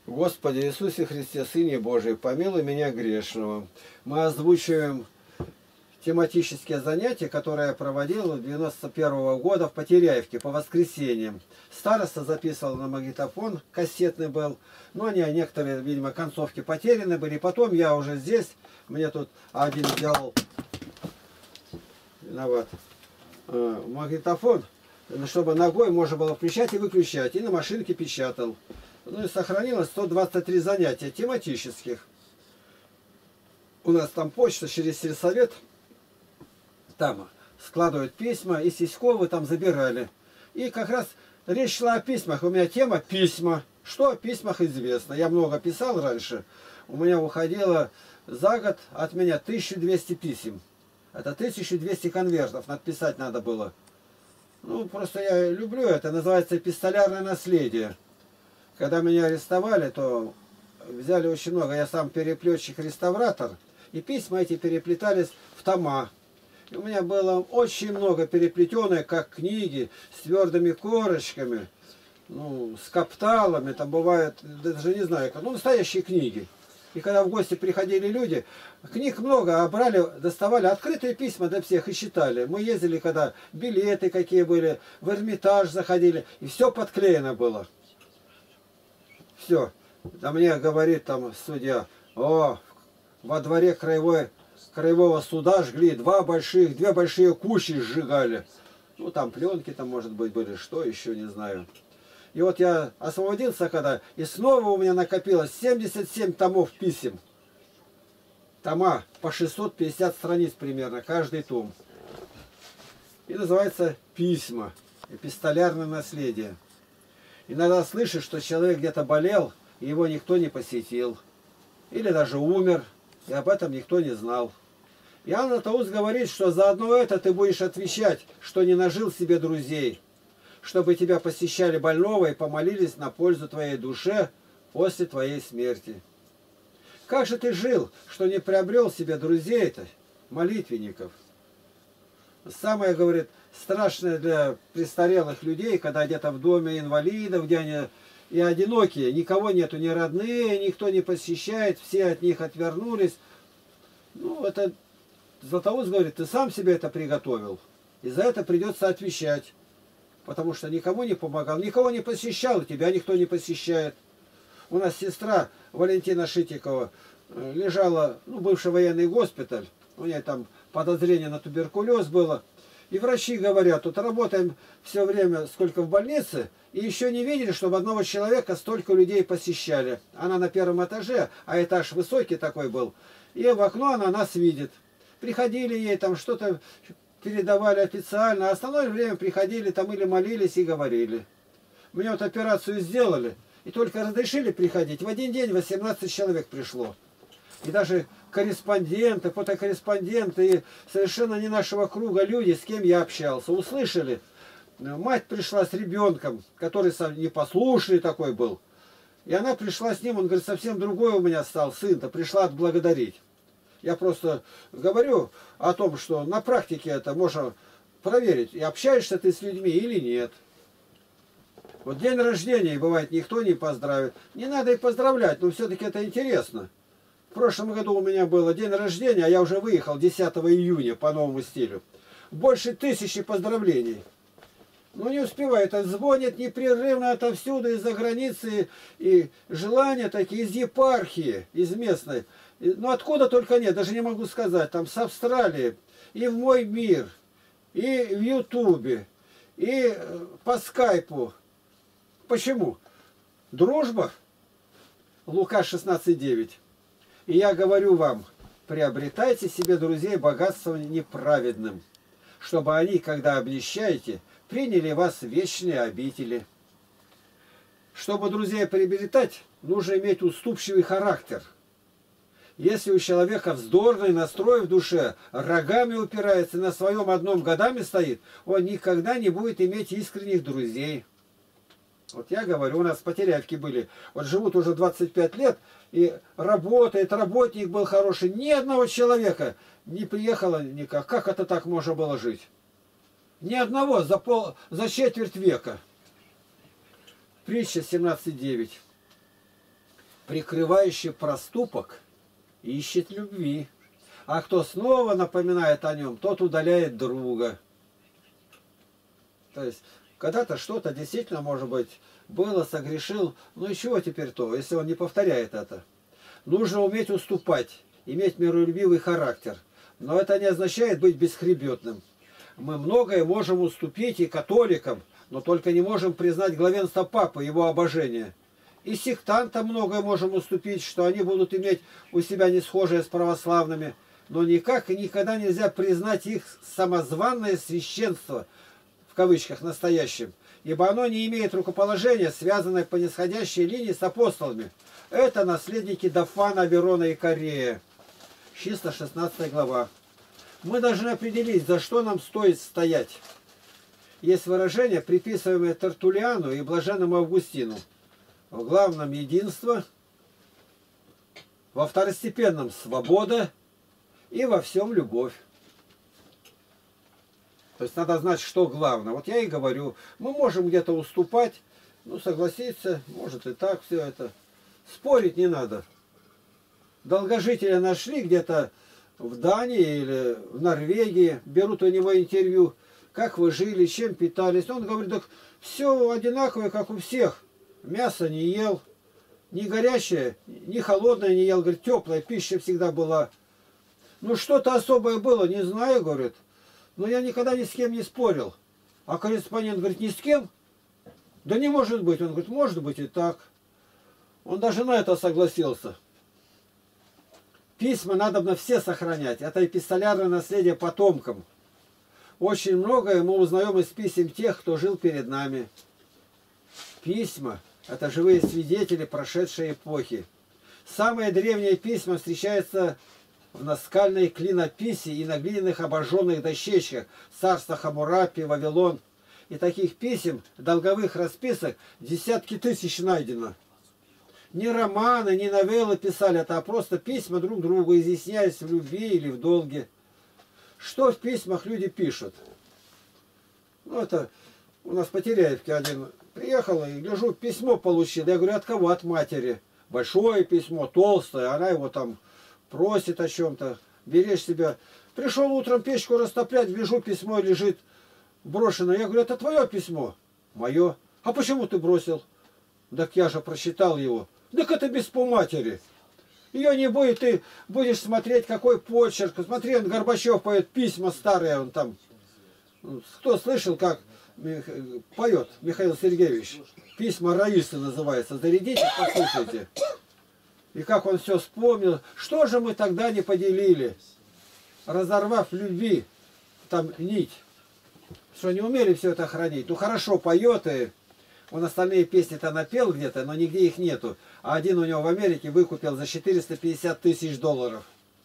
Господи Иисусе Христе, Сыне Божий, помилуй меня грешного. Мы озвучиваем тематические занятия, которые я проводил 91-го года в Потеряевке по воскресеньям. Староста записывал на магнитофон, кассетный был, но они некоторые, видимо, концовки потеряны были. Потом я уже здесь, мне тут один делал магнитофон, чтобы ногой можно было включать и выключать, и на машинке печатал. Ну и сохранилось 123 занятия тематических. У нас там почта через сельсовет, там складывают письма, и Сиськовы там забирали. И как раз речь шла о письмах. У меня тема письма. Что о письмах известно? Я много писал раньше. У меня уходило за год от меня 1200 писем. Это 1200 конвертов надписать надо было. Ну, просто я люблю это. Называется эпистолярное наследие. Когда меня арестовали, то взяли очень много. Я сам переплетчик-реставратор. И письма эти переплетались в тома. И у меня было очень много переплетенное, как книги, с твердыми корочками, ну, с капталами. Там бывает, даже не знаю, ну, настоящие книги. И когда в гости приходили люди, книг много, а брали, доставали открытые письма для всех и читали. Мы ездили, когда билеты какие были, в Эрмитаж заходили, и все подклеено было. Все. А мне говорит там судья: о, во дворе краевого суда жгли две большие кучи сжигали. Ну, там пленки там, может быть, были, что еще, не знаю. И вот я освободился когда, и снова у меня накопилось 77 томов писем. Тома по 650 страниц примерно, каждый том. И называется «Письма», эпистолярное наследие. Иногда слышишь, что человек где-то болел, и его никто не посетил. Или даже умер, и об этом никто не знал. Иоанн Златоуст говорит, что заодно это ты будешь отвечать, что не нажил себе друзей, чтобы тебя посещали больного и помолились на пользу твоей душе после твоей смерти. Как же ты жил, что не приобрел себе друзей-то, молитвенников? Самое, говорит, страшное для престарелых людей, когда где-то в доме инвалидов, где они и одинокие, никого нету, ни родные, никто не посещает, все от них отвернулись. Ну, это Златоуст говорит, ты сам себе это приготовил, и за это придется отвечать, потому что никому не помогал, никого не посещал, и тебя никто не посещает. У нас сестра Валентина Шитикова лежала, ну, бывший военный госпиталь, у нее там подозрение на туберкулез было. И врачи говорят, тут работаем все время, сколько в больнице, и еще не видели, чтобы одного человека столько людей посещали. Она на первом этаже, а этаж высокий такой был, и в окно она нас видит. Приходили ей там что-то передавали официально, а остальное время приходили там или молились и говорили. Мне вот операцию сделали, и только разрешили приходить. В один день 18 человек пришло. И даже корреспонденты, фотокорреспонденты, и совершенно не нашего круга люди, с кем я общался, услышали. Мать пришла с ребенком, который сам непослушный такой был. И она пришла с ним, он говорит, совсем другой у меня стал сын-то, пришла отблагодарить. Я просто говорю о том, что на практике это можно проверить, и общаешься ты с людьми или нет. Вот день рождения, бывает, никто не поздравит. Не надо и поздравлять, но все-таки это интересно. В прошлом году у меня было день рождения, а я уже выехал 10 июня по новому стилю. Больше 1000 поздравлений. Ну не успевает, звонят непрерывно отовсюду, из-за границы, и желания такие из епархии, из местной. Ну откуда только нет, даже не могу сказать, там с Австралии, и в Мой мир, и в Ютубе, и по скайпу. Почему? Дружба? Лука 16:9. И я говорю вам, приобретайте себе друзей богатством неправедным, чтобы они, когда обнищаете, приняли вас в вечные обители. Чтобы друзей приобретать, нужно иметь уступчивый характер. Если у человека вздорный настрой в душе, рогами упирается, на своем одном годами стоит, он никогда не будет иметь искренних друзей. Вот я говорю, у нас в Потеряевке были, вот живут уже 25 лет, и работает, работник был хороший, ни одного человека не приехало никак. Как это так можно было жить? Ни одного за четверть века. Притча 17:9. прикрывающий проступок, ищет любви. А кто снова напоминает о нем, тот удаляет друга. То есть, когда-то что-то действительно, может быть, было, согрешил, ну и чего теперь то, если он не повторяет это? Нужно уметь уступать, иметь миролюбивый характер. Но это не означает быть бесхребетным. Мы многое можем уступить и католикам, но только не можем признать главенство Папы, его обожение. И сектантам многое можем уступить, что они будут иметь у себя не схожее с православными, но никак и никогда нельзя признать их самозванное священство, в кавычках, настоящим, ибо оно не имеет рукоположения, связанное по нисходящей линии с апостолами. Это наследники Дафана, Аверона и Корея. Числа 16 глава. Мы должны определить, за что нам стоит стоять. Есть выражение, приписываемое Тертуллиану и блаженному Августину. В главном единство, во второстепенном свобода и во всем любовь. То есть надо знать, что главное. Вот я и говорю, мы можем где-то уступать, ну согласиться, может и так все это. Спорить не надо. Долгожителя нашли где-то в Дании или в Норвегии, берут у него интервью, как вы жили, чем питались. Он говорит, так все одинаковое, как у всех. Мясо не ел, ни горячее, ни холодное не ел, говорит, теплая пища всегда была. Ну что-то особое было, не знаю, говорит, но я никогда ни с кем не спорил. А корреспондент говорит, ни с кем? Да не может быть. Он говорит, может быть и так. Он даже на это согласился. Письма надо все сохранять. Это эпистолярное наследие потомкам. Очень многое мы узнаем из писем тех, кто жил перед нами. Письма – это живые свидетели прошедшей эпохи. Самые древние письма встречаются в наскальной клинописи и на глиняных обожженных дощечках царства Хаммурапи, Вавилон. И таких писем, долговых расписок, десятки тысяч найдено. Не романы, не новеллы писали это, а просто письма друг другу, изъясняясь в любви или в долге. Что в письмах люди пишут? Ну, это у нас по Теряевке один приехал и гляжу, письмо получил. Я говорю, от кого? От матери. Большое письмо, толстое, она его там просит о чем-то. Берешь себя. Пришел утром печку растоплять, гляжу, письмо лежит брошено. Я говорю, это твое письмо? Мое. А почему ты бросил? Так я же прочитал его. Так это без матери. Ее не будет, ты будешь смотреть, какой почерк. Смотри, он Горбачев поет, письма старые, он там. Кто слышал, как поет Михаил Сергеевич? Письма Раисы называется. Зарядите, послушайте. И как он все вспомнил. Что же мы тогда не поделили? Разорвав любви, там нить. Что не умели все это хранить. Ну хорошо, поет и... Он остальные песни-то напел где-то, но нигде их нету. А один у него в Америке выкупил за 450 тысяч долларов.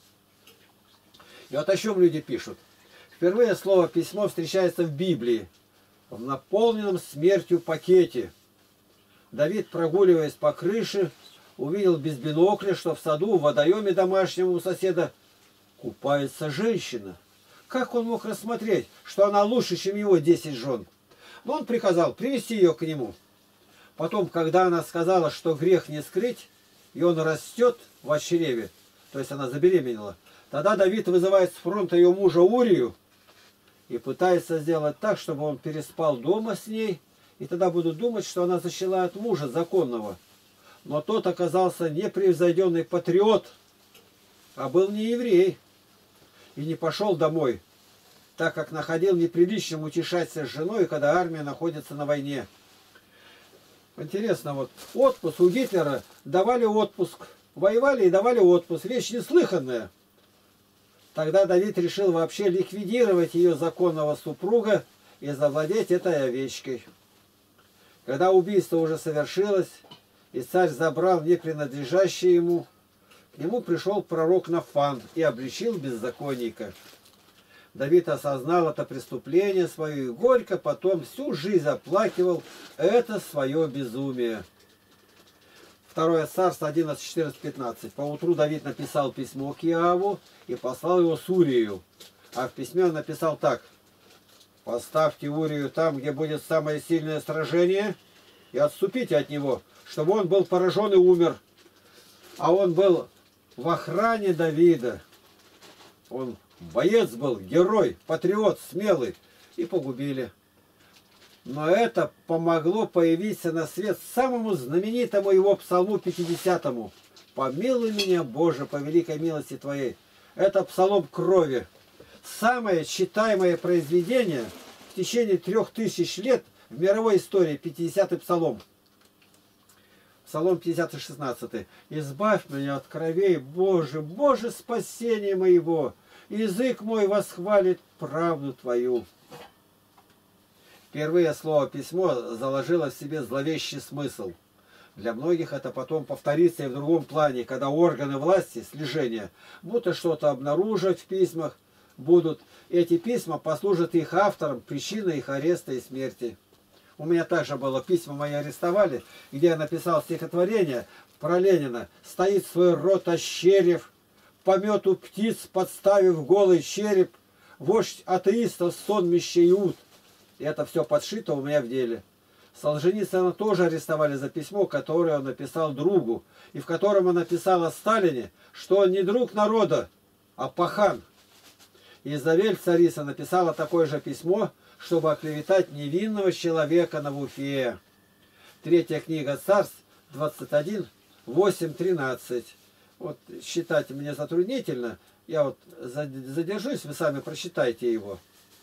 И вот о чем люди пишут. Впервые слово «письмо» встречается в Библии. В наполненном смертью пакете. Давид, прогуливаясь по крыше, увидел без бинокля, что в саду, в водоеме домашнем у соседа купается женщина. Как он мог рассмотреть, что она лучше, чем его 10 жен? Но он приказал привести ее к нему. Потом, когда она сказала, что грех не скрыть, и он растет в чреве, то есть она забеременела, тогда Давид вызывает с фронта ее мужа Урию и пытается сделать так, чтобы он переспал дома с ней, и тогда будут думать, что она зачала от мужа законного. Но тот оказался непревзойденный патриот, а был не еврей, и не пошел домой, так как находил неприличным утешаться с женой, когда армия находится на войне. Интересно, вот отпуск у Гитлера давали отпуск. Воевали и давали отпуск. Вещь неслыханная. Тогда Давид решил вообще ликвидировать ее законного супруга и завладеть этой овечкой. Когда убийство уже совершилось, и царь забрал не принадлежащее ему, к нему пришел пророк Нафан и обличил беззаконника. Давид осознал это преступление свое и горько потом всю жизнь оплакивал это свое безумие. Второе царство 11, 14, 15. Поутру Давид написал письмо к Иову и послал его с Урию. А в письме он написал так. Поставьте Урию там, где будет самое сильное сражение, и отступите от него, чтобы он был поражен и умер. А он был в охране Давида. Он боец был, герой, патриот, смелый. И погубили. Но это помогло появиться на свет самому знаменитому его псалму 50-му. «Помилуй меня, Боже, по великой милости Твоей». Это псалом крови. Самое читаемое произведение в течение 3000 лет в мировой истории, 50-й псалом. Псалом 50, 16. «Избавь меня от кровей, Боже, Боже, спасение моего! Язык мой восхвалит правду Твою». Впервые слово «письмо» заложило в себе зловещий смысл. Для многих это потом повторится и в другом плане, когда органы власти, слежения, будто что-то обнаруживать в письмах будут. Эти письма послужат их авторам причиной их ареста и смерти. У меня также было письма, мои арестовали, где я написал стихотворение про Ленина. «Стоит свой рот ощерев, помету птиц подставив голый череп, вождь атеистов сонмище Иуд». И это все подшито у меня в деле. Солженицына тоже арестовали за письмо, которое он написал другу, и в котором он написал о Сталине, что он не друг народа, а пахан. Изавель, царица, написала такое же письмо, чтобы оклеветать невинного человека на Вуфе. Третья книга Царств, 21, 8, 13. Вот считать мне затруднительно, я вот задержусь, вы сами прочитайте его.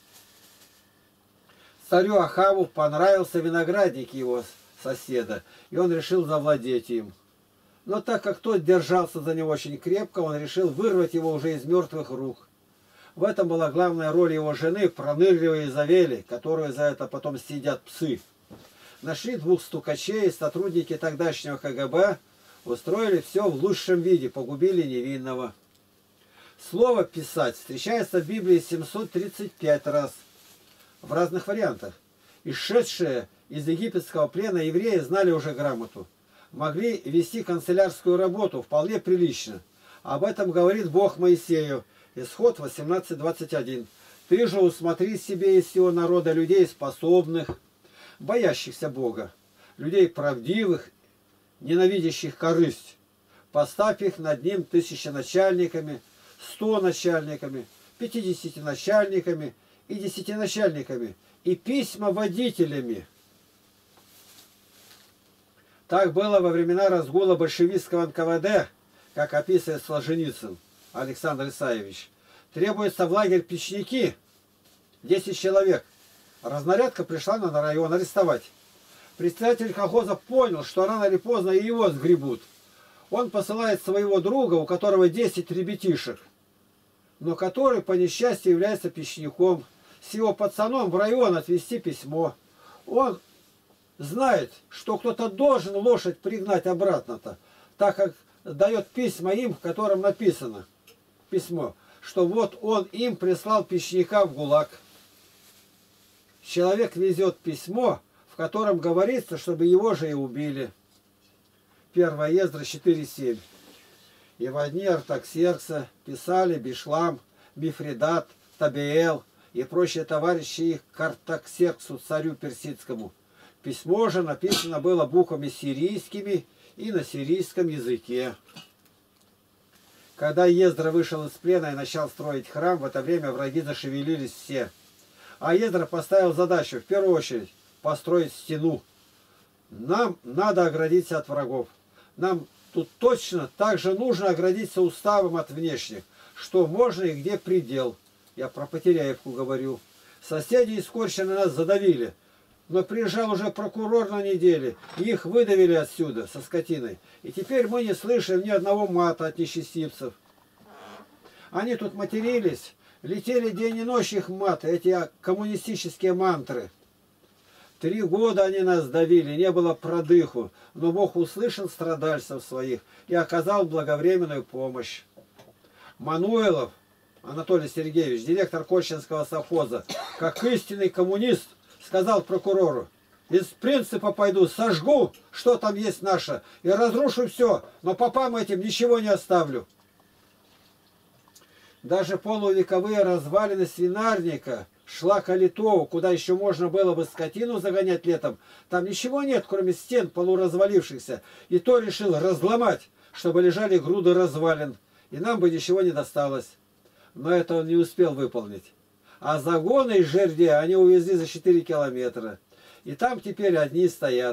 Царю Ахаву понравился виноградник его соседа, и он решил завладеть им. Но так как тот держался за него очень крепко, он решил вырвать его уже из мертвых рук. В этом была главная роль его жены, пронырливой Изавели, которую за это потом съедят псы. Нашли двух стукачей, сотрудники тогдашнего КГБ, устроили все в лучшем виде, погубили невинного. Слово «писать» встречается в Библии 735 раз. В разных вариантах. Исшедшие из египетского плена евреи знали уже грамоту. Могли вести канцелярскую работу вполне прилично. Об этом говорит Бог Моисею. Исход 18:21. «Ты же усмотри себе из всего народа людей способных, боящихся Бога, людей правдивых, ненавидящих корысть. Поставь их над ним 1000 начальниками, 100 начальниками, 50 начальниками, и 10 начальниками, и письма водителями». Так было во времена разгула большевистского НКВД, как описывает Солженицын Александр Исаевич. Требуется в лагерь печники, 10 человек. Разнарядка пришла на район арестовать. Председатель колхоза понял, что рано или поздно и его сгребут. Он посылает своего друга, у которого 10 ребятишек, но который по несчастью является печником, с его пацаном в район отвезти письмо. Он знает, что кто-то должен лошадь пригнать обратно-то, так как дает письма им, в котором написано письмо, что вот он им прислал печника в ГУЛАГ. Человек везет письмо, в котором говорится, чтобы его же и убили. 1 Ездра 4:7. И в одни Артаксеркса писали Бишлам, Мифридат, Табиэл и прочие товарищи их к Артаксерксу, царю персидскому. Письмо же написано было буквами сирийскими и на сирийском языке. Когда Ездра вышел из плена и начал строить храм, в это время враги зашевелились все. А Ездра поставил задачу, в первую очередь, построить стену. Нам надо оградиться от врагов. Нам тут точно так же нужно оградиться уставом от внешних, что можно и где предел. Я про Потеряевку говорю. Соседи из Корщины нас задавили. Но приезжал уже прокурор на неделе, и их выдавили отсюда, со скотиной. И теперь мы не слышим ни одного мата от нечестивцев. Они тут матерились, летели день и ночь их маты, эти коммунистические мантры. 3 года они нас давили, не было продыху, но Бог услышал страдальцев своих и оказал благовременную помощь. Мануилов Анатолий Сергеевич, директор Корщинского совхоза, как истинный коммунист, сказал прокурору: из принципа пойду, сожгу, что там есть наше, и разрушу все, но попам этим ничего не оставлю. Даже полувековые развалины свинарника, шлака Литову, куда еще можно было бы скотину загонять летом, там ничего нет, кроме стен полуразвалившихся, и то решил разломать, чтобы лежали груды развалин, и нам бы ничего не досталось. Но это он не успел выполнить. А загоны из жердей они увезли за 4 километра. И там теперь одни стоят.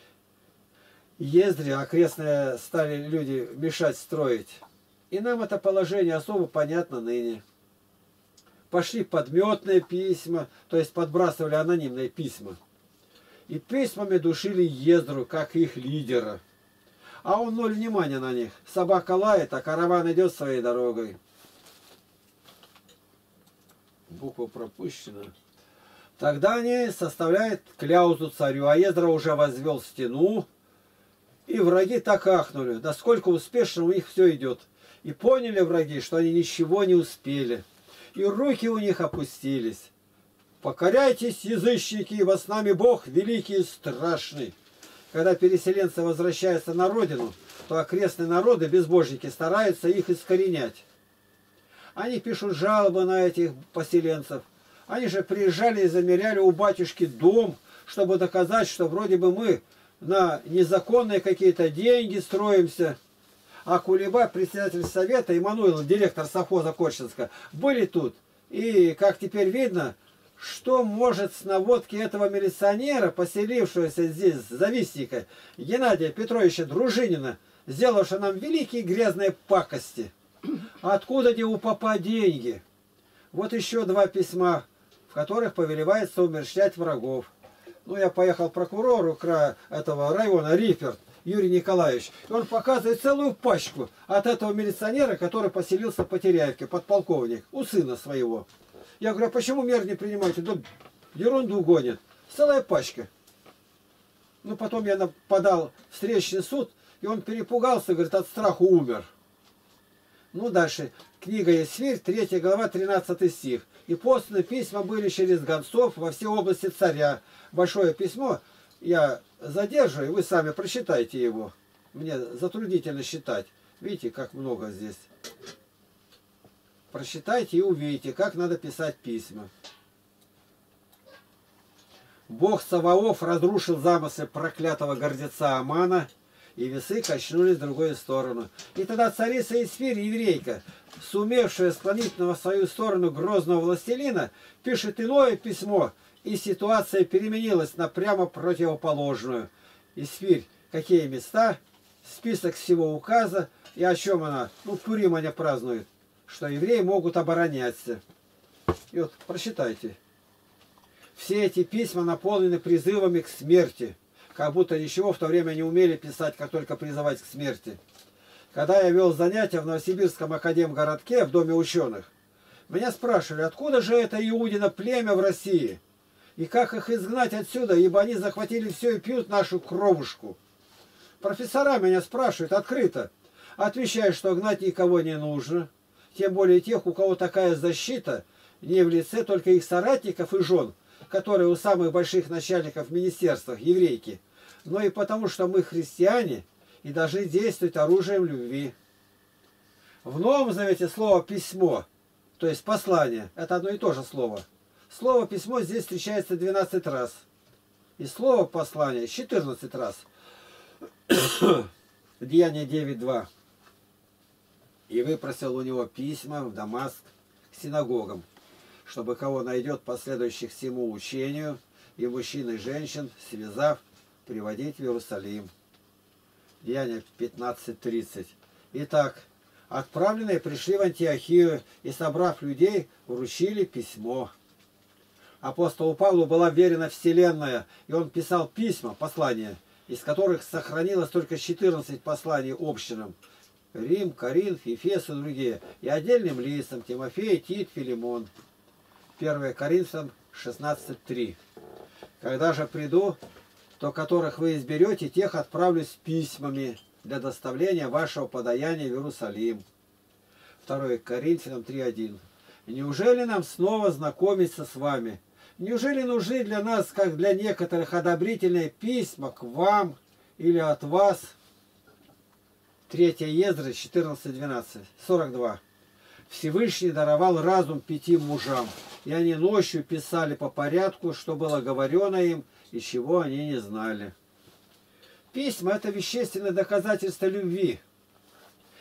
Ездри окрестные стали люди мешать строить. И нам это положение особо понятно ныне. Пошли подметные письма, то есть подбрасывали анонимные письма. И письмами душили Ездру, как их лидера. А он ноль внимания на них. Собака лает, а караван идет своей дорогой. Буква пропущена. Тогда они составляют кляузу царю, а Ездра уже возвел стену. И враги так ахнули, да сколько успешно у них все идет. И поняли враги, что они ничего не успели. И руки у них опустились. Покоряйтесь, язычники, ибо с нами Бог великий и страшный. Когда переселенцы возвращаются на родину, то окрестные народы, безбожники, стараются их искоренять. Они пишут жалобы на этих поселенцев. Они же приезжали и замеряли у батюшки дом, чтобы доказать, что вроде бы мы на незаконные какие-то деньги строимся. А Кулеба, председатель совета, и Мануилов, директор совхоза Корчинска, были тут. И, как теперь видно, что может с наводки этого милиционера, поселившегося здесь, завистника, Геннадия Петровича Дружинина, сделавшего нам великие грязные пакости? Откуда где у попа деньги? Вот еще 2 письма, в которых повелевается умерщвлять врагов. Ну, я поехал к прокурору этого района, Риферт, Юрий Николаевич. И он показывает целую пачку от этого милиционера, который поселился в Потеряевке, подполковник, у сына своего. Я говорю, а почему мер не принимаете? Да ерунду гонят. Целая пачка. Ну, потом я подал встречный суд, и он перепугался, говорит, от страха умер. Ну, дальше. Книга Есфирь, 3 глава, 13 стих. И посланы письма были через гонцов во все области царя. Большое письмо. Я задерживаю, вы сами прочитайте его. Мне затруднительно считать. Видите, как много здесь. Прочитайте и увидите, как надо писать письма. Бог Саваоф разрушил замыслы проклятого гордеца Амана, и весы качнулись в другую сторону. И тогда царица Есфирь, еврейка, сумевшая склонить на свою сторону грозного властелина, пишет иное письмо, и ситуация переменилась на прямо противоположную. Есфирь, какие места, список всего указа, и о чем она, ну, Пурим они празднуют, что евреи могут обороняться. И вот, прочитайте. Все эти письма наполнены призывами к смерти. Как будто ничего в то время не умели писать, как только призывать к смерти. Когда я вел занятия в Новосибирском академгородке в Доме ученых, меня спрашивали, откуда же это Иудино племя в России? И как их изгнать отсюда, ибо они захватили все и пьют нашу кровушку. Профессора меня спрашивают открыто. Отвечаю, что гнать никого не нужно. Тем более тех, у кого такая защита, не в лице только их соратников и жен, которые у самых больших начальников в министерствах, еврейки, но и потому, что мы христиане и должны действовать оружием любви. В Новом Завете слово «письмо», то есть «послание», это одно и то же слово. Слово «письмо» здесь встречается 12 раз. И слово «послание» 14 раз. Деяние 9.2. И выпросил у него письма в Дамаск к синагогам, чтобы кого найдет последующих всему учению, и мужчин и женщин, связав, приводить в Иерусалим. Деяние 15.30. Итак, отправленные пришли в Антиохию и, собрав людей, вручили письмо. Апостолу Павлу была верена Вселенная, и он писал письма, послания, из которых сохранилось только 14 посланий общинам. Рим, Коринф, Ефес и другие, и отдельным лицам Тимофей, Тит, Филимон. 1 Коринфянам 16.3. Когда же приду, то которых вы изберете, тех отправлю с письмами для доставления вашего подаяния в Иерусалим. 2 Коринфянам 3.1. Неужели нам снова знакомиться с вами? Неужели нужны для нас, как для некоторых, одобрительные письма к вам или от вас? 3 Ездры 14.12. 42. Всевышний даровал разум 5 мужам, и они ночью писали по порядку, что было говорено им, и чего они не знали. Письма – это вещественное доказательство любви.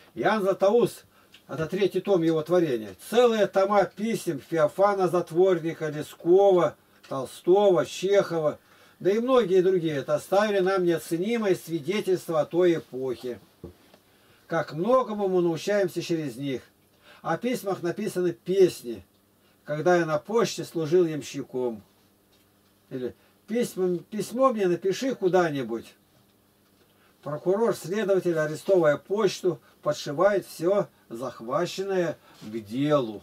Иоанн Златоуст, это 3-й том его творения, целые тома писем Феофана Затворника, Лескова, Толстого, Чехова, да и многие другие, это оставили нам неоценимое свидетельство о той эпохе. Как многому мы научаемся через них. О письмах написаны песни, когда я на почте служил ямщиком. Или письмо мне напиши куда-нибудь. Прокурор, следователь, арестовывая почту, подшивает все захваченное к делу.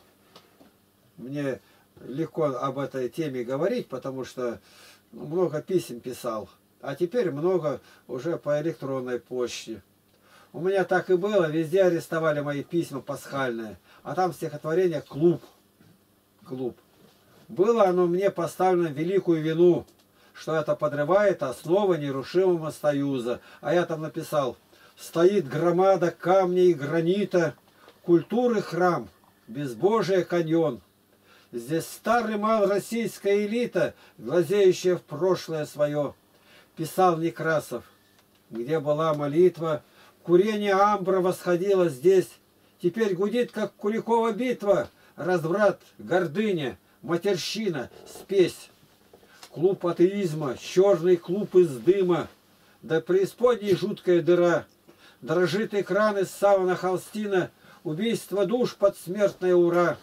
Мне легко об этой теме говорить, потому что много писем писал. А теперь много уже по электронной почте. У меня так и было, везде арестовали мои письма пасхальные. А там стихотворение «Клуб». Клуб. Было оно мне поставлено в великую вину, что это подрывает основы нерушимого союза. А я там написал: стоит громада камня и гранита, культуры храм, безбожие каньон. Здесь старый мал российская элита, глазеющая в прошлое свое. Писал Некрасов, где была молитва, курение амбра восходило здесь. Теперь гудит, как Куликова битва, разврат, гордыня, матерщина, спесь. Клуб атеизма, черный клуб из дыма, да преисподней жуткая дыра. Дрожит экран из савана холстина, убийство душ подсмертное ура.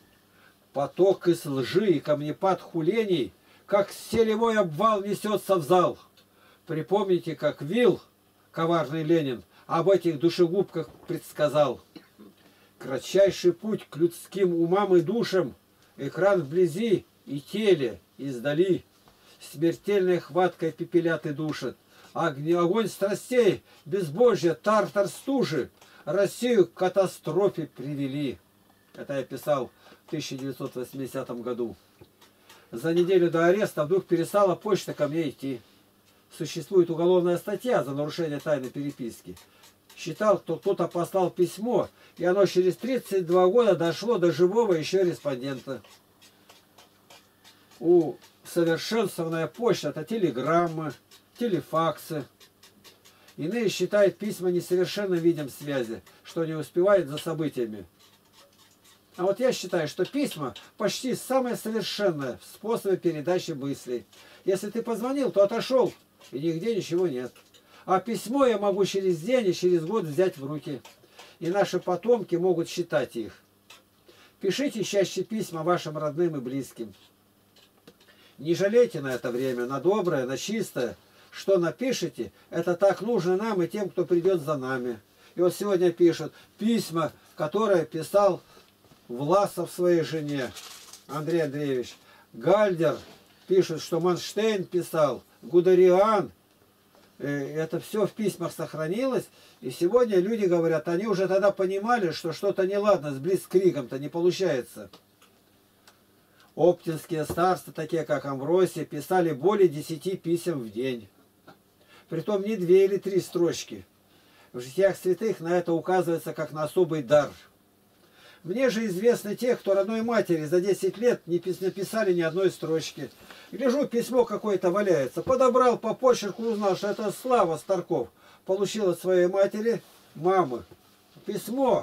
Поток из лжи и камнепад хулений, как селевой обвал несется в зал. Припомните, как Вил, коварный Ленин, об этих душегубках предсказал. Кратчайший путь к людским умам и душам, экран вблизи и теле издали. Смертельной хваткой пепелят и душат. Огонь страстей, безбожье, тартар стужи Россию к катастрофе привели. Это я писал в 1980 году. За неделю до ареста вдруг перестала почта ко мне идти. Существует уголовная статья за нарушение тайной переписки. Считал, что кто-то послал письмо, и оно через 32 года дошло до живого еще респондента. Усовершенствованная почта — это телеграммы, телефаксы. Иные считают письма несовершенным видом связи, что не успевает за событиями. А вот я считаю, что письма почти самое совершенное в способе передачи мыслей. Если ты позвонил, то отошел, и нигде ничего нет. А письмо я могу через день и через год взять в руки. И наши потомки могут считать их. Пишите чаще письма вашим родным и близким. Не жалейте на это время, на доброе, на чистое. Что напишите, это так нужно нам и тем, кто придет за нами. И вот сегодня пишут письма, которые писал Власов своей жене, Андрей Андреевич. Гальдер пишет, что Манштейн писал, Гудериан. Это все в письмах сохранилось. И сегодня люди говорят, они уже тогда понимали, что что-то неладно с блицкригом-то не получается. Оптинские старцы, такие как Амвросий, писали более 10 писем в день. Притом не 2 или 3 строчки. В житиях святых на это указывается как на особый дар. Мне же известно те, кто родной матери за 10 лет не написали ни одной строчки. Гляжу, письмо какое-то валяется. Подобрал по почерку, узнал, что это Слава Старков получил от своей матери, мамы, письмо.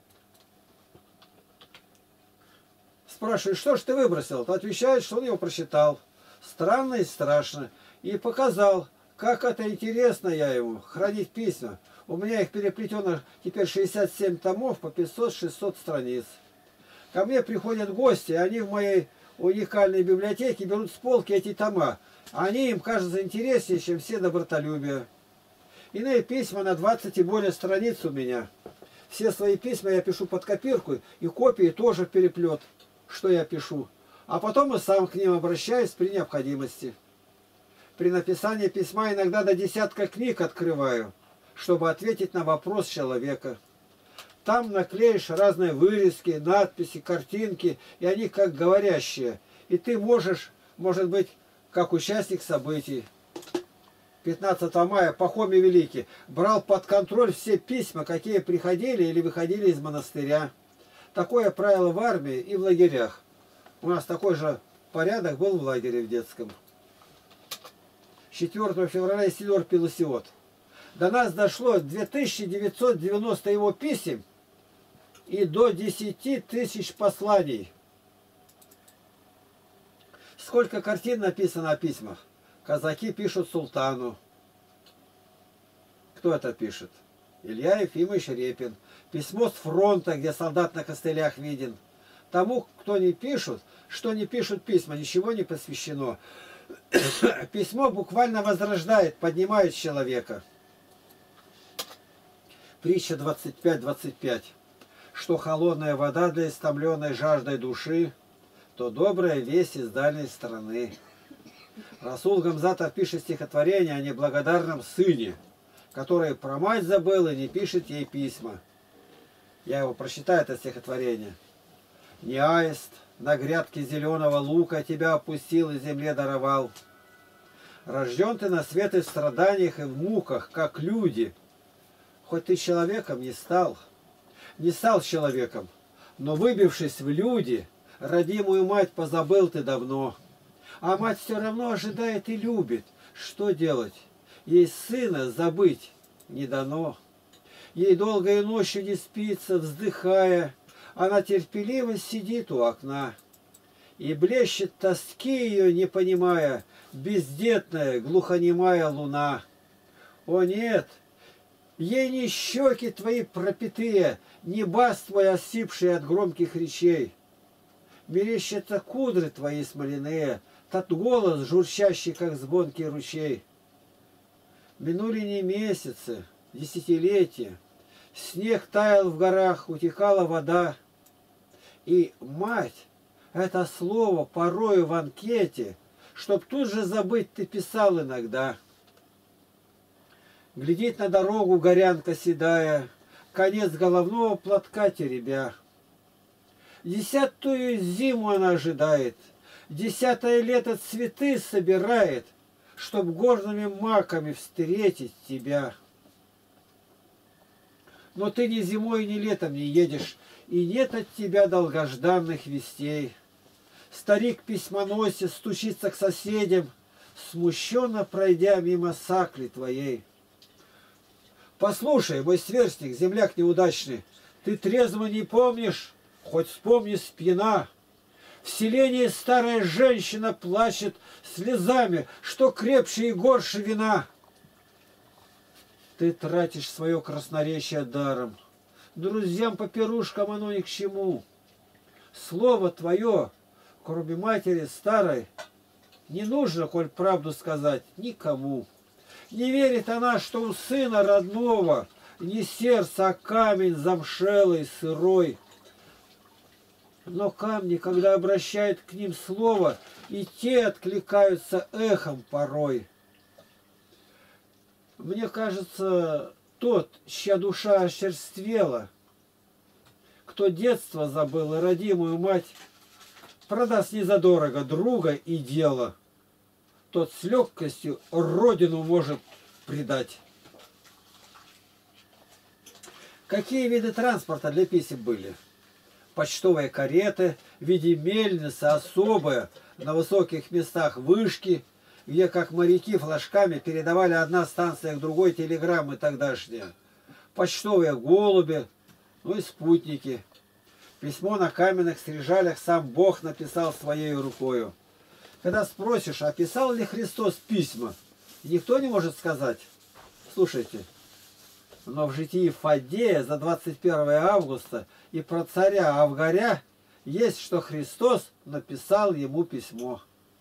Спрашиваю, что ж ты выбросил? То отвечает, что он его прочитал. Странно и страшно. И показал, как это интересно я ему, хранить письма. У меня их переплетено теперь 67 томов по 500-600 страниц. Ко мне приходят гости, они в моей уникальной библиотеке берут с полки эти тома. Они им кажутся интереснее, чем все добротолюбия. Иные письма на 20 и более страниц у меня. Все свои письма я пишу под копирку, и копии тоже в переплет, что я пишу. А потом и сам к ним обращаюсь при необходимости. При написании письма иногда до 10 книг открываю, чтобы ответить на вопрос человека. Там наклеишь разные вырезки, надписи, картинки, и они как говорящие. И ты можешь, может быть, как участник событий. 15 мая Пахомий Великий брал под контроль все письма, какие приходили или выходили из монастыря. Такое правило в армии и в лагерях. У нас такой же порядок был в лагере в детском. 4 февраля Исидор Пелосиот. До нас дошло 2990 его писем и до 10 тысяч посланий. Сколько картин написано о письмах? Казаки пишут султану. Кто это пишет? Илья Ефимович Репин. Письмо с фронта, где солдат на костылях виден. Тому, кто не пишут, что не пишут письма, ничего не посвящено. Письмо буквально возрождает, поднимает человека. Притча 25:25. Что холодная вода для истомленной жаждой души, то добрая весть из дальней страны. Расул Гамзатов пишет стихотворение о неблагодарном сыне, который про мать забыл и не пишет ей письма. Я его прочитаю, это стихотворение. Не аист на грядке зеленого лука тебя опустил и земле даровал. Рожден ты на свет и в страданиях, и в муках, как люди. Хоть ты человеком не стал человеком, но выбившись в люди, родимую мать позабыл ты давно. А мать все равно ожидает и любит. Что делать? Ей сына забыть не дано. Ей долгой ночью не спится, вздыхая, она терпеливо сидит у окна. И блещет тоски ее, не понимая, бездетная, глухонемая луна. О нет! Ей не щеки твои пропитые, не бас твой осипший от громких речей. Мерещатся кудры твои смоляные, тот голос, журчащий, как звонкий ручей. Минули не месяцы, десятилетия, снег таял в горах, утекала вода. И мать, это слово порою в анкете, чтоб тут же забыть, ты писал иногда. Глядит на дорогу горянка седая, конец головного платка теребя. 10-ю зиму она ожидает, 10-е лето цветы собирает, чтоб горными маками встретить тебя. Но ты ни зимой, ни летом не едешь, и нет от тебя долгожданных вестей. Старик-письмоносец стучится к соседям, смущенно пройдя мимо сакли твоей. Послушай, мой сверстник, земляк неудачный, ты трезво не помнишь, хоть вспомни спьяна. В селении старая женщина плачет слезами, что крепче и горше вина. Ты тратишь свое красноречие даром. Друзьям по пирушкам оно ни к чему. Слово твое, кроме матери старой, не нужно, коль правду сказать, никому. Не верит она, что у сына родного не сердце, а камень замшелый, сырой. Но камни, когда обращают к ним слово, и те откликаются эхом порой. Мне кажется, тот, чья душа ошерствела, кто детство забыл и родимую мать, продаст незадорого друга и дело. Тот с легкостью родину может предать. Какие виды транспорта для писем были? Почтовые кареты в виде мельницы особые, на высоких местах вышки, где, как моряки, флажками передавали одна станция к другой телеграммы тогдашние. Почтовые голуби, ну и спутники. Письмо на каменных скрижалях сам Бог написал своей рукою. Когда спросишь, а писал ли Христос письма, никто не может сказать. Слушайте, но в житии Фаддея за 21 августа и про царя Авгаря есть, что Христос написал ему письмо.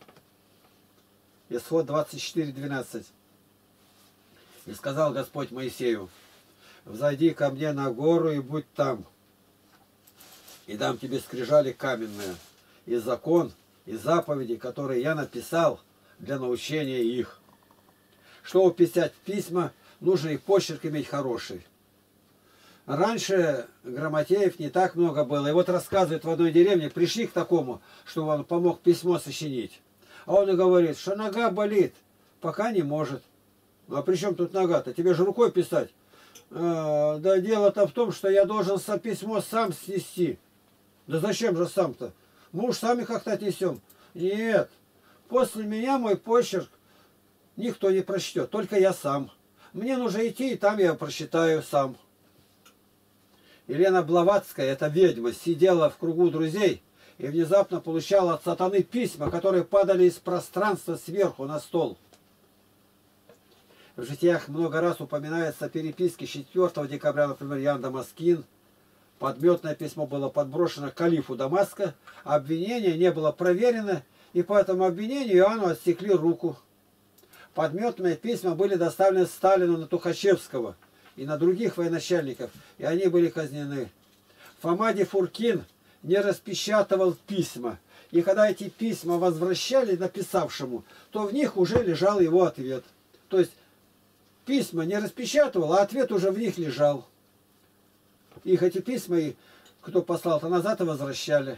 Исход 24:12. И сказал Господь Моисею: взойди ко мне на гору и будь там, и дам тебе скрижали каменные, и закон, и заповеди, которые я написал для научения их. Чтобы писать письма, нужно и почерк иметь хороший. Раньше грамотеев не так много было. И вот рассказывают, в одной деревне пришли к такому, чтобы он помог письмо сочинить. А он и говорит, что нога болит, пока не может. Ну а при чем тут нога-то? Тебе же рукой писать. Да дело-то в том, что я должен письмо сам снести. Да зачем же сам-то? Мы уж сами как-то отнесем. Нет, после меня мой почерк никто не прочтет, только я сам. Мне нужно идти, и там я прочитаю сам. Елена Блаватская, эта ведьма, сидела в кругу друзей и внезапно получала от сатаны письма, которые падали из пространства сверху на стол. В житиях много раз упоминается переписки 4 декабря, например, Ян Дамаскин. Подметное письмо было подброшено калифу Дамаска, обвинение не было проверено, и по этому обвинению Иоанну отсекли руку. Подметные письма были доставлены Сталину на Тухачевского и на других военачальников, и они были казнены. Фомади Фуркин не распечатывал письма, и когда эти письма возвращали написавшему, то в них уже лежал его ответ. То есть письма не распечатывал, а ответ уже в них лежал. Их эти письма, и кто послал-то назад, и возвращали.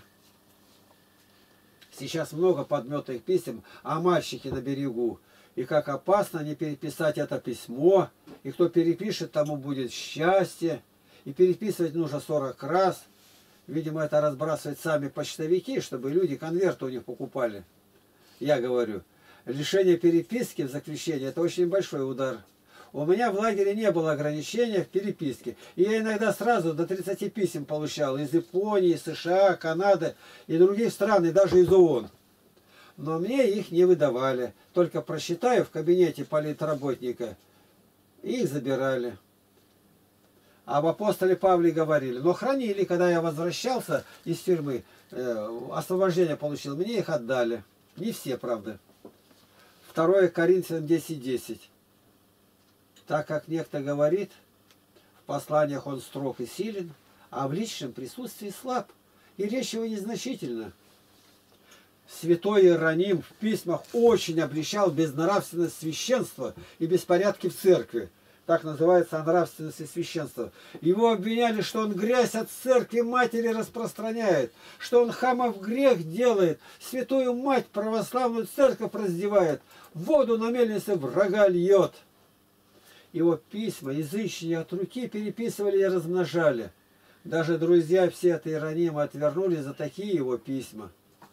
Сейчас много подметных писем о мальчике на берегу. И как опасно не переписать это письмо. И кто перепишет, тому будет счастье. И переписывать нужно 40 раз. Видимо, это разбрасывают сами почтовики, чтобы люди конверты у них покупали. Я говорю, лишение переписки в заключении – это очень большой удар. У меня в лагере не было ограничения в переписке. И я иногда сразу до 30 писем получал из Японии, США, Канады и других стран, и даже из ООН. Но мне их не выдавали. Только просчитаю в кабинете политработника. И их забирали. Об апостоле Павле говорили. Но хранили, когда я возвращался из тюрьмы, освобождение получил, мне их отдали. Не все, правда. 2 Коринфянам 10:10. Так как некто говорит, в посланиях он строг и силен, а в личном присутствии слаб, и речь его незначительна. Святой Иероним в письмах очень обличал безнравственность священства и беспорядки в церкви. Так называется нравственность и священство. Его обвиняли, что он грязь от церкви матери распространяет, что он хамов грех делает, святую мать православную церковь раздевает, воду на мельнице врага льет. Его письма язычники от руки переписывали и размножали. Даже друзья все от Иеронима отвернули за такие его письма.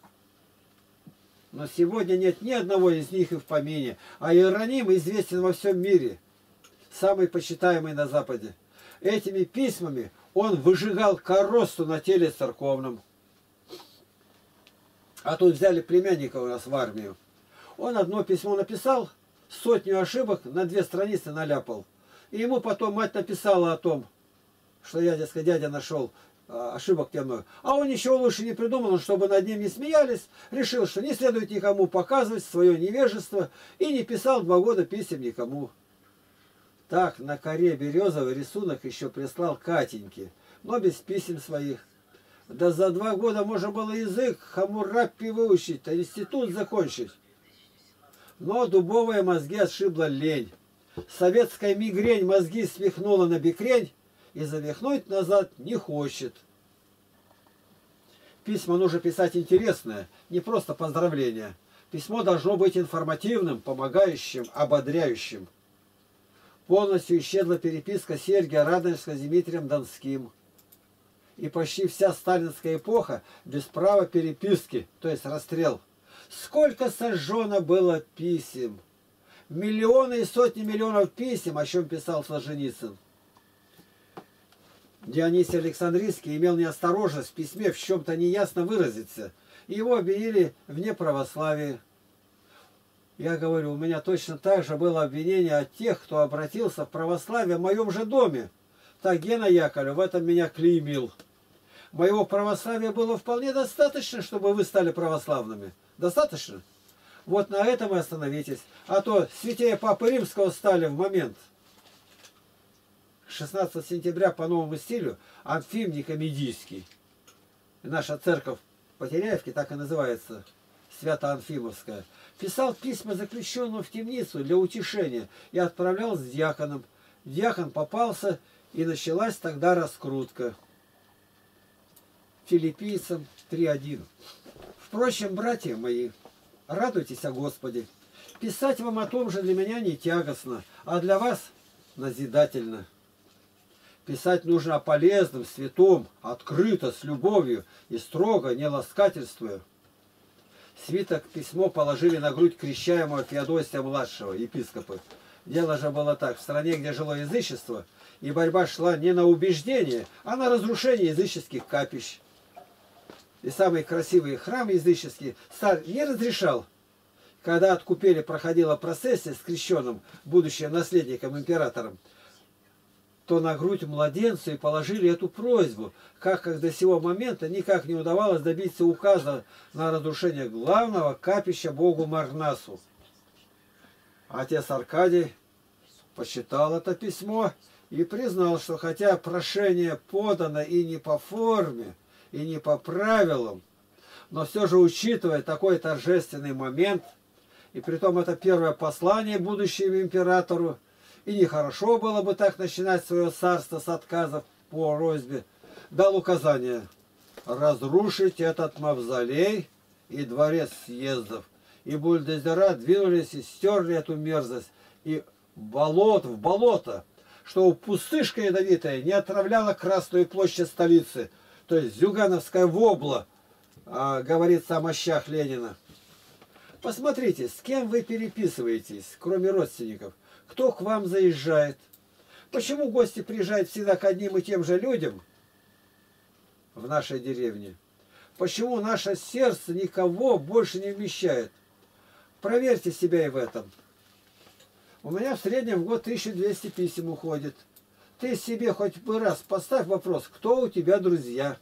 Но сегодня нет ни одного из них и в помине, а Иероним известен во всем мире, самый почитаемый на Западе. Этими письмами он выжигал коросту на теле церковном. А тут взяли племянника у нас в армию. Он одно письмо написал, 100 ошибок на 2 страницы наляпал. И ему потом мать написала о том, что я, дескать, дядя нашел ошибок темную. А он ничего лучше не придумал, чтобы над ним не смеялись, решил, что не следует никому показывать свое невежество, и не писал 2 года писем никому. Так на коре березовый рисунок еще прислал Катеньке, но без писем своих. Да за 2 года можно было язык Хаммурапи выучить, а институт закончить. Но дубовые мозги отшибла лень. Советская мигрень мозги свихнула на бекрень, и завихнуть назад не хочет. Письма нужно писать интересное, не просто поздравления. Письмо должно быть информативным, помогающим, ободряющим. Полностью исчезла переписка Сергия Радонежского с Дмитрием Донским. И почти вся сталинская эпоха без права переписки, то есть расстрел. Сколько сожжено было писем! Миллионы и сотни миллионов писем, о чем писал Солженицын. Дионисий Александрийский имел неосторожность в письме в чем-то неясно выразиться, и его обвинили в неправославии. Я говорю, у меня точно так же было обвинение от тех, кто обратился в православие в моем же доме. Так Гена Яковлев в этом меня клеймил. Моего православия было вполне достаточно, чтобы вы стали православными. Достаточно? Вот на этом и остановитесь. А то святее Папы Римского стали в момент. 16 сентября по новому стилю Анфим Никомедийский. Наша церковь в Потеряевке так и называется, Свято-Анфимовская. Писал письма заключенному в темницу для утешения и отправлял с диаконом. Диакон попался, и началась тогда раскрутка. Филиппийцам 3:1. Впрочем, братья мои, радуйтесь о Господе. Писать вам о том же для меня не тягостно, а для вас назидательно. Писать нужно о полезном, святом, открыто, с любовью и строго, не ласкательствуя. Свиток письмо положили на грудь крещаемого Феодосия-младшего, епископа. Дело же было так. В стране, где жило язычество, и борьба шла не на убеждение, а на разрушение языческих капищ. И самый красивый храм языческий царь не разрешал. Когда от купели проходила процессия с крещенным, будущим наследником императором, то на грудь младенцу и положили эту просьбу, как до сего момента никак не удавалось добиться указа на разрушение главного капища богу Марнасу. Отец Аркадий почитал это письмо и признал, что хотя прошение подано и не по форме, и не по правилам, но все же, учитывая такой торжественный момент, и притом это первое послание будущему императору, и нехорошо было бы так начинать свое царство с отказов по просьбе, дал указание разрушить этот мавзолей и дворец съездов. И бульдозера двинулись и стерли эту мерзость, и в болото, чтобы пустышка ядовитая не отравляла Красную площадь столицы, то есть Зюгановская вобла, говорится о мощах Ленина. Посмотрите, с кем вы переписываетесь, кроме родственников. Кто к вам заезжает? Почему гости приезжают всегда к одним и тем же людям в нашей деревне? Почему наше сердце никого больше не вмещает? Проверьте себя и в этом. У меня в среднем в год 1200 писем уходит. Ты себе хоть бы раз поставь вопрос, кто у тебя друзья?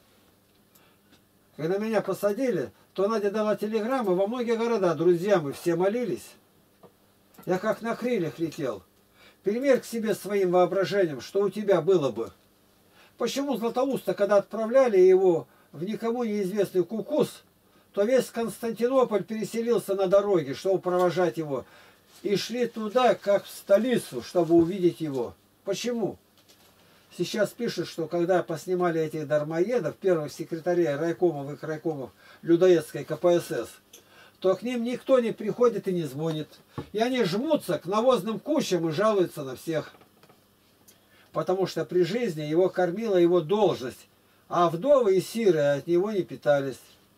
Когда меня посадили, то Надя дала телеграмму во многие города. Друзья, мы все молились. Я как на крыльях летел. Пример к себе своим воображением, что у тебя было бы. Почему Златоуста, когда отправляли его в никому неизвестный Кукус, то весь Константинополь переселился на дороге, чтобы провожать его, и шли туда, как в столицу, чтобы увидеть его. Почему? Сейчас пишут, что когда поснимали этих дармоедов, первых секретарей райкомов и крайкомов людоедской КПСС, то к ним никто не приходит и не звонит. И они жмутся к навозным кучам и жалуются на всех. Потому что при жизни его кормила его должность, а вдовы и сиры от него не питались.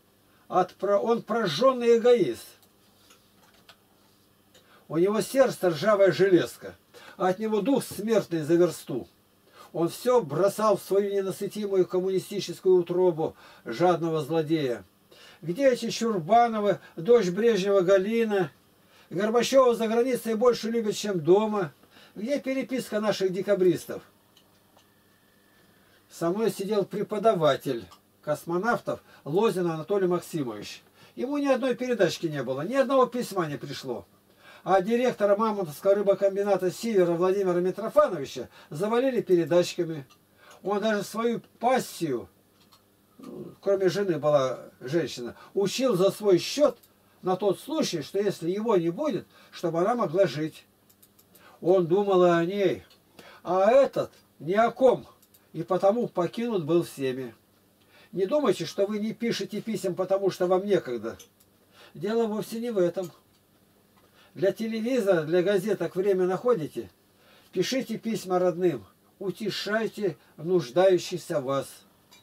Он прожженный эгоист. У него сердце ржавая железка, а от него дух смертный за версту. Он все бросал в свою ненасытимую коммунистическую утробу жадного злодея. Где эти Чурбановы, дочь Брежнева Галина? Горбачева за границей больше любят, чем дома. Где переписка наших декабристов? Со мной сидел преподаватель космонавтов Лозин Анатолий Максимович. Ему ни одной передачки не было, ни одного письма не пришло. А директора Мамонтовского рыбокомбината Сивера Владимира Митрофановича завалили передачками. Он даже свою пассию, кроме жены была женщина, учил за свой счет на тот случай, что если его не будет, чтобы она могла жить. Он думал и о ней, а этот ни о ком, и потому покинут был всеми. Не думайте, что вы не пишете писем, потому что вам некогда. Дело вовсе не в этом. Для телевизора, для газеток время находите? Пишите письма родным, утешайте нуждающихся в вас.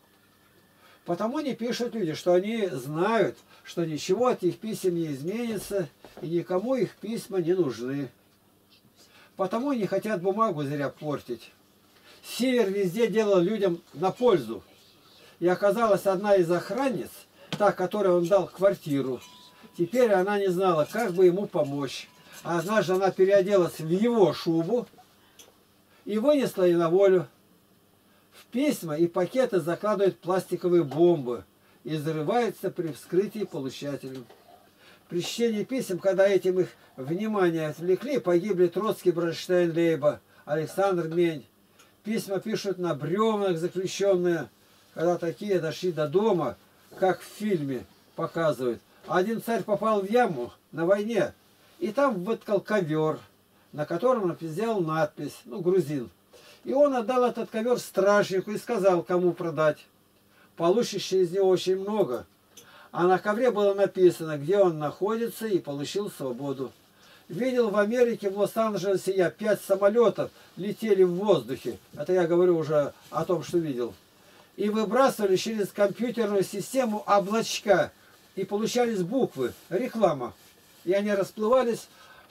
Потому не пишут люди, что они знают, что ничего от их писем не изменится, и никому их письма не нужны. Потому не хотят бумагу зря портить. Сивер везде делал людям на пользу. И оказалась одна из охранниц, та, которой он дал квартиру. Теперь она не знала, как бы ему помочь. А однажды она переоделась в его шубу и вынесла ее на волю. В письма и пакеты закладывают пластиковые бомбы и взрываются при вскрытии получателем. При чтении писем, когда этим их внимание отвлекли, погибли Троцкий, Бронштейн, Лейба, Александр Мень. Письма пишут на бревнах заключенные, когда такие дошли до дома, как в фильме показывают. Один царь попал в яму на войне, и там выткал ковер, на котором он сделал надпись, грузин. И он отдал этот ковер стражнику и сказал, кому продать. Получишь через него очень много. А на ковре было написано, где он находится, и получил свободу. Видел в Америке, в Лос-Анджелесе я 5 самолетов летели в воздухе. Это я говорю уже о том, что видел. И выбрасывали через компьютерную систему облачка. И получались буквы, реклама. И они расплывались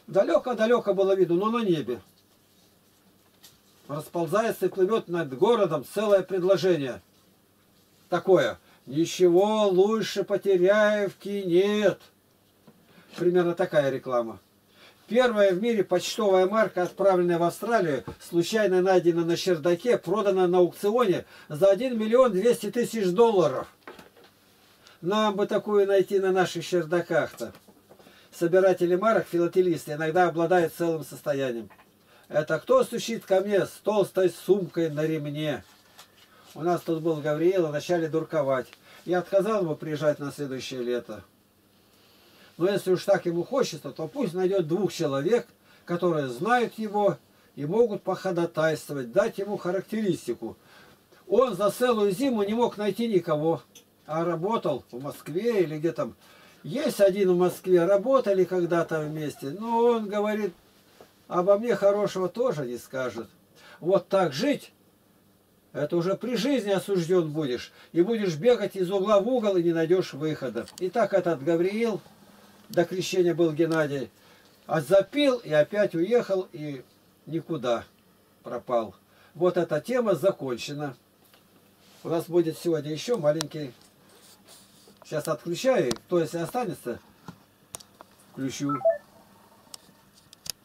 Далеко-далеко было видно, но на небе. Расползается и плывет над городом целое предложение. Такое. Ничего лучше Потеряевки нет. Примерно такая реклама. Первая в мире почтовая марка, отправленная в Австралию, случайно найдена на чердаке, продана на аукционе за 1 миллион 200 тысяч долларов. Нам бы такую найти на наших чердаках-то. Собиратели марок, филателисты, иногда обладают целым состоянием. Это кто стучит ко мне с толстой сумкой на ремне? У нас тут был Гавриил, начали дурковать. Я отказал ему приезжать на следующее лето. Но если уж так ему хочется, то пусть найдет 2 человек, которые знают его и могут походатайствовать, дать ему характеристику. Он за целую зиму не мог найти никого, а работал в Москве или где там. Есть один в Москве, работали когда-то вместе, но он говорит, обо мне хорошего тоже не скажет. Вот так жить, это уже при жизни осужден будешь. И будешь бегать из угла в угол и не найдешь выхода. И так этот Гавриил, до крещения был Геннадий, а запил и опять уехал и никуда пропал. Вот эта тема закончена. У нас будет сегодня еще маленький. Сейчас отключаю, кто если останется, включу.